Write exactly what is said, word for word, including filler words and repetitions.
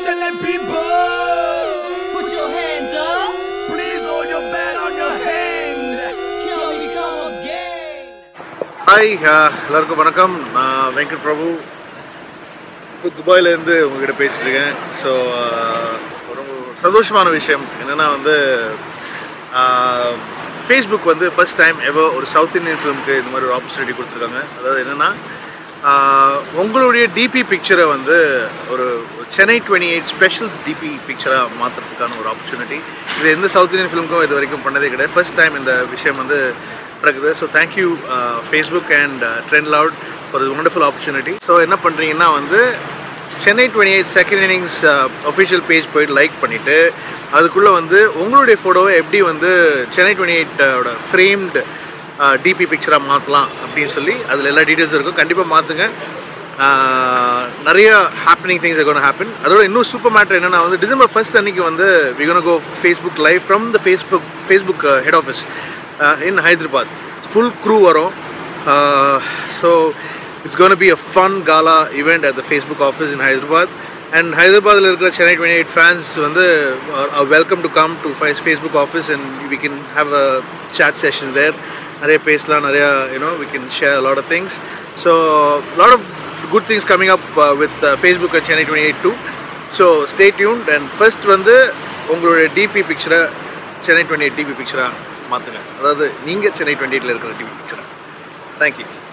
Chennai people, put your hands up. Please hold your bat on your hand. Here we come again. Hi, எல்லாருக்கும் வணக்கம். நான் Venkatprabhu துபாயில இருந்து உங்ககிட்ட பேசிட்டு இருக்கேன். ஸோ ஒரு சந்தோஷமான விஷயம் என்னன்னா வந்து ஃபேஸ்புக் வந்து ஃபர்ஸ்ட் டைம் எவர் ஒரு சவுத் இந்தியன் ஃபிலிமுக்கு இந்த மாதிரி ஒரு ஆப்பர்ச்சுனிட்டி கொடுத்துருக்காங்க. அதாவது என்னென்னா உங்களுடைய டிபி பிக்சரை வந்து ஒரு Chennai twenty eight special DP பிக்சராக மாற்றுறதுக்கான ஒரு ஆப்பர்ச்சுனிட்டி. இது எந்த சவுத் இந்தியன் ஃபிலிமுக்கும் இது வரைக்கும் பண்ணதே கிடையாது. ஃபர்ஸ்ட் டைம் இந்த விஷயம் வந்து நடக்குது. So thank you Facebook and Trendloud for this wonderful opportunity. So என்ன பண்ணுறீங்கன்னா வந்து Chennai twenty eight second innings official page போய்ட்டு லைக் பண்ணிவிட்டு அதுக்குள்ளே வந்து உங்களுடைய ஃபோட்டோவை எப்படி வந்து சென்னை டுவெண்ட்டி எயிட்டோட ஃப்ரேம்டு டிபி பிக்சராக மாற்றலாம் அப்படின்னு சொல்லி அதில் எல்லா டீட்டெயில்ஸ் இருக்கும். கண்டிப்பாக மாற்றுங்க. நிறைய happening things are gonna happen. அதோட இன்னும் சூப்பர் மேட்டர் என்னென்னா வந்து டிசம்பர் ஃபர்ஸ்ட் அன்னைக்கு வந்து we gonna go Facebook live from the Facebook Facebook head office in Hyderabad. Full crew வரும். So it's gonna be a fun gala event at the Facebook office in Hyderabad. And ஹைதராபாத்தில் இருக்கிற Chennai twenty eight fans வந்து welcome to come to Facebook office and we can have a chat session there. நிறைய பேசலாம், நிறையா you know we can share lot of things. So lot of good things coming up with Facebook and Chennai twenty eight two. So stay tuned. And first வந்து உங்களுடைய DP பிக்சரை Chennai twenty eight DP பிக்சராக மாற்றுங்க. அதாவது நீங்கள் சென்னை டுவெண்ட்டி எயிட்டில் இருக்கிற டிபி பிக்சராக. தேங்க்யூ.